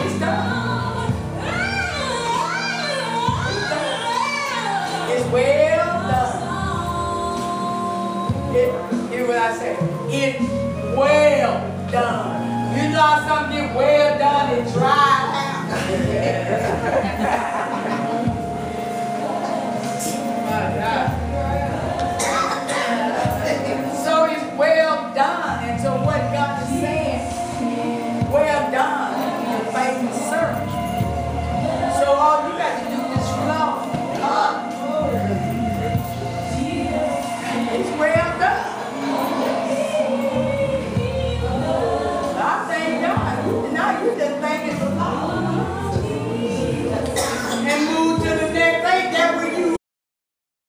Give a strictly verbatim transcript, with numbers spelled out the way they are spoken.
It's done. It's well done. It, hear what I say. It's well done. You know how something get well done?